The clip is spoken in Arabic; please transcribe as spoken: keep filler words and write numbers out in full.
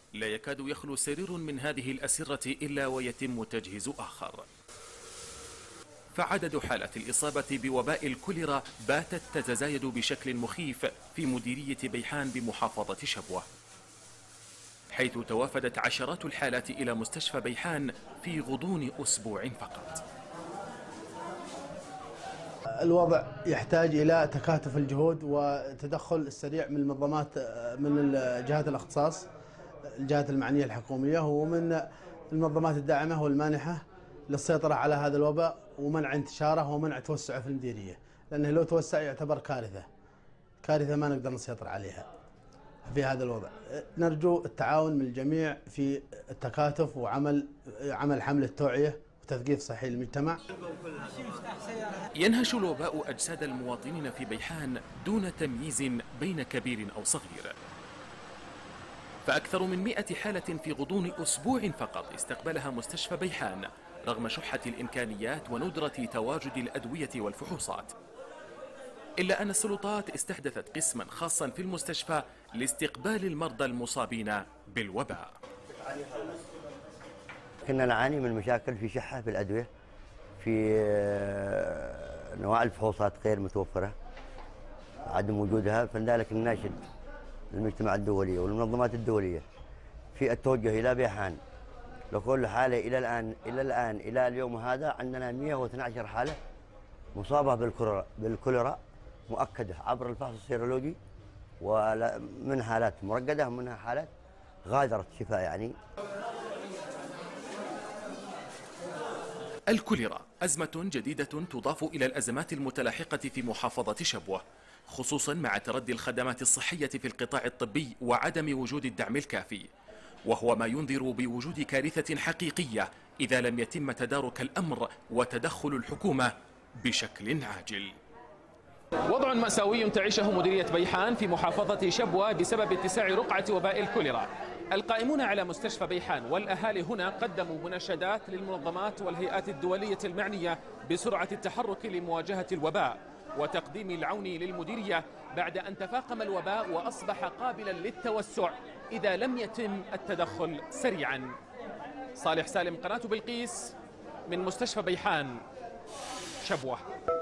لا يكاد يخلو سرير من هذه الأسرة إلا ويتم تجهيز آخر. فعدد حالات الإصابة بوباء الكوليرا باتت تتزايد بشكل مخيف في مديرية بيحان بمحافظة شبوة، حيث توافدت عشرات الحالات إلى مستشفى بيحان في غضون أسبوع فقط. الوضع يحتاج إلى تكاتف الجهود وتدخل السريع من المنظمات، من جهات الاختصاص، الجهات المعنية الحكومية، ومن المنظمات الداعمة والمانحة للسيطرة على هذا الوباء ومنع انتشاره ومنع توسعه في المديرية، لأنه لو توسع يعتبر كارثة كارثة ما نقدر نسيطر عليها في هذا الوضع. نرجو التعاون من الجميع في التكاتف وعمل عمل حملة توعية وتثقيف صحي للمجتمع. ينهش الوباء أجساد المواطنين في بيحان دون تمييز بين كبير أو صغير، فأكثر من مئة حالة في غضون أسبوع فقط استقبلها مستشفى بيحان رغم شحة الإمكانيات وندرة تواجد الأدوية والفحوصات، إلا أن السلطات استحدثت قسما خاصا في المستشفى لاستقبال المرضى المصابين بالوباء. كنا نعاني من مشاكل في شحة في الأدوية، في نواع الفحوصات غير متوفرة، عدم وجودها، فلذلك نناشد المجتمع الدولي والمنظمات الدولية في التوجه إلى بيحان لكل حالة. إلى الآن إلى الآن إلى اليوم هذا عندنا مئة واثني عشر حالة مصابة بالكوليرا بالكوليرا مؤكدة عبر الفحص السيرولوجي، ومن حالات مرقدة ومنها حالات غادرت شفاء. يعني الكوليرا أزمة جديدة تضاف إلى الأزمات المتلاحقة في محافظة شبوة، خصوصا مع تردي الخدمات الصحية في القطاع الطبي وعدم وجود الدعم الكافي، وهو ما ينذر بوجود كارثة حقيقية إذا لم يتم تدارك الأمر وتدخل الحكومة بشكل عاجل. وضع مأساوي تعيشه مديرية بيحان في محافظة شبوة بسبب اتساع رقعة وباء الكوليرا. القائمون على مستشفى بيحان والأهالي هنا قدموا مناشدات للمنظمات والهيئات الدولية المعنية بسرعة التحرك لمواجهة الوباء وتقديم العون للمديرية بعد أن تفاقم الوباء وأصبح قابلا للتوسع إذا لم يتم التدخل سريعا. صالح سالم، قناة بلقيس، من مستشفى بيحان، شبوة.